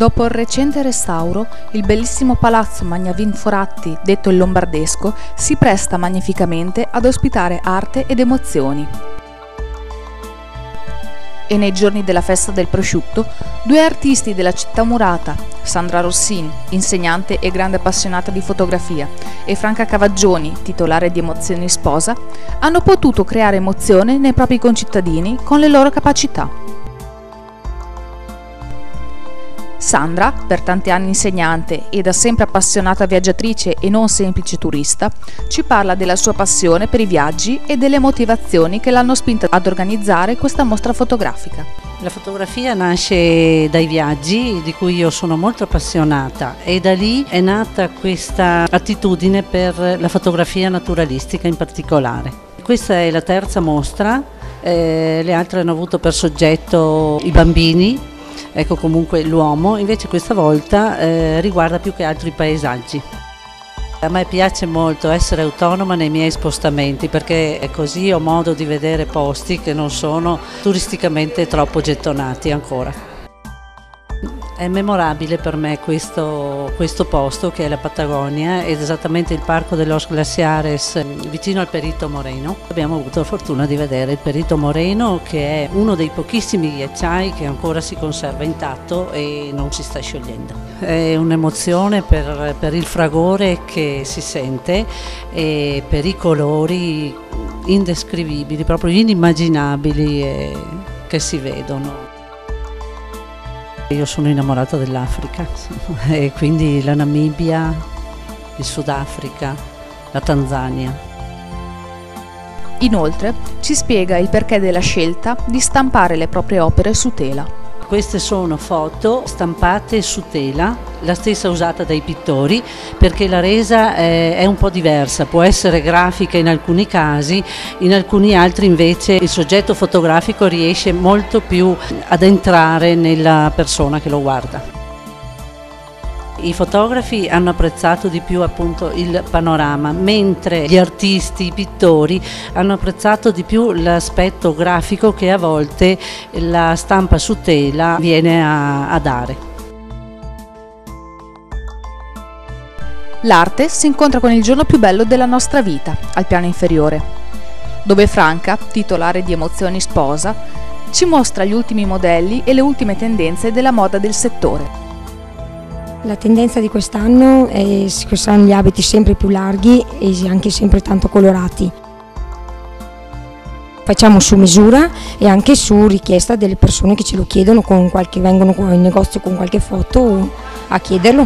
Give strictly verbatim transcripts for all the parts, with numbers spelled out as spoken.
Dopo il recente restauro, il bellissimo palazzo Magnavin Foratti, detto il Lombardesco, si presta magnificamente ad ospitare arte ed emozioni. E nei giorni della festa del prosciutto, due artisti della città murata, Sandra Rossin, insegnante e grande appassionata di fotografia, e Franca Cavaggioni, titolare di Emozioni Sposa, hanno potuto creare emozione nei propri concittadini con le loro capacità. Sandra, per tanti anni insegnante e da sempre appassionata viaggiatrice e non semplice turista, ci parla della sua passione per i viaggi e delle motivazioni che l'hanno spinta ad organizzare questa mostra fotografica. La fotografia nasce dai viaggi, di cui io sono molto appassionata, e da lì è nata questa attitudine per la fotografia naturalistica in particolare. Questa è la terza mostra, eh, le altre hanno avuto per soggetto i bambini. Ecco, comunque l'uomo, invece questa volta eh, riguarda più che altro i paesaggi. A me piace molto essere autonoma nei miei spostamenti, perché così ho modo di vedere posti che non sono turisticamente troppo gettonati ancora. È memorabile per me questo, questo posto, che è la Patagonia, ed esattamente il Parco de los Glaciares vicino al Perito Moreno. Abbiamo avuto la fortuna di vedere il Perito Moreno, che è uno dei pochissimi ghiacciai che ancora si conserva intatto e non si sta sciogliendo. È un'emozione per, per il fragore che si sente e per i colori indescrivibili, proprio inimmaginabili eh, che si vedono. Io sono innamorata dell'Africa e quindi la Namibia, il Sudafrica, la Tanzania. Inoltre ci spiega il perché della scelta di stampare le proprie opere su tela. Queste sono foto stampate su tela, la stessa usata dai pittori, perché la resa è, è un po' diversa, può essere grafica in alcuni casi, in alcuni altri invece il soggetto fotografico riesce molto più ad entrare nella persona che lo guarda. I fotografi hanno apprezzato di più appunto il panorama, mentre gli artisti, i pittori hanno apprezzato di più l'aspetto grafico che a volte la stampa su tela viene a, a dare. L'arte si incontra con il giorno più bello della nostra vita, al piano inferiore, dove Franca, titolare di Emozioni Sposa, ci mostra gli ultimi modelli e le ultime tendenze della moda del settore. La tendenza di quest'anno è che saranno gli abiti sempre più larghi e anche sempre tanto colorati. Facciamo su misura e anche su richiesta delle persone che ce lo chiedono, con qualche, vengono in negozio con qualche foto a chiederlo.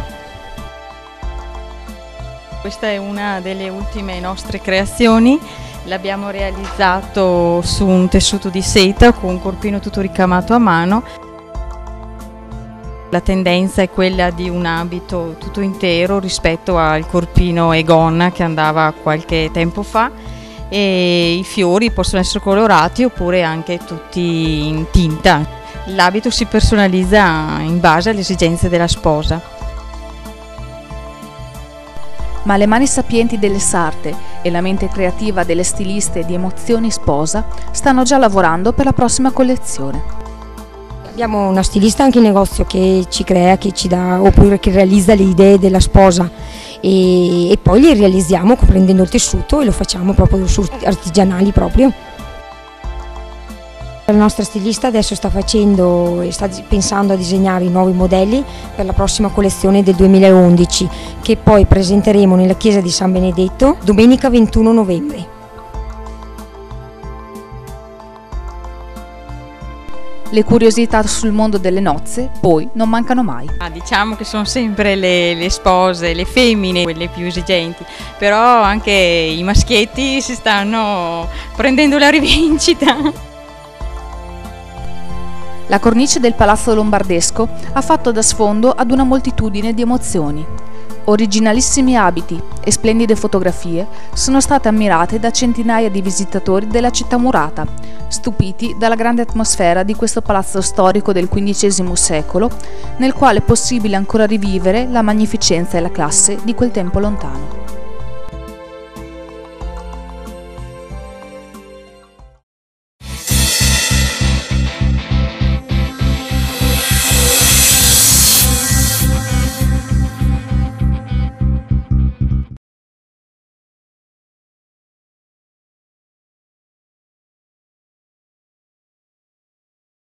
Questa è una delle ultime nostre creazioni. L'abbiamo realizzato su un tessuto di seta con un corpino tutto ricamato a mano. La tendenza è quella di un abito tutto intero rispetto al corpino e gonna che andava qualche tempo fa, e i fiori possono essere colorati oppure anche tutti in tinta. L'abito si personalizza in base alle esigenze della sposa. Ma le mani sapienti delle sarte e la mente creativa delle stiliste di Emozioni Sposa stanno già lavorando per la prossima collezione. Abbiamo una stilista anche in negozio che ci crea, che ci dà, oppure che realizza le idee della sposa, e, e poi le realizziamo prendendo il tessuto e lo facciamo proprio su artigianali proprio. La nostra stilista adesso sta facendo e sta pensando a disegnare i nuovi modelli per la prossima collezione del duemilaundici, che poi presenteremo nella chiesa di San Benedetto domenica ventuno novembre. Le curiosità sul mondo delle nozze poi non mancano mai. Ah, diciamo che sono sempre le, le spose, le femmine, quelle più esigenti, però anche i maschietti si stanno prendendo la rivincita. La cornice del Palazzo Lombardesco ha fatto da sfondo ad una moltitudine di emozioni. Originalissimi abiti e splendide fotografie sono state ammirate da centinaia di visitatori della città murata, stupiti dalla grande atmosfera di questo palazzo storico del quindicesimo secolo, nel quale è possibile ancora rivivere la magnificenza e la classe di quel tempo lontano.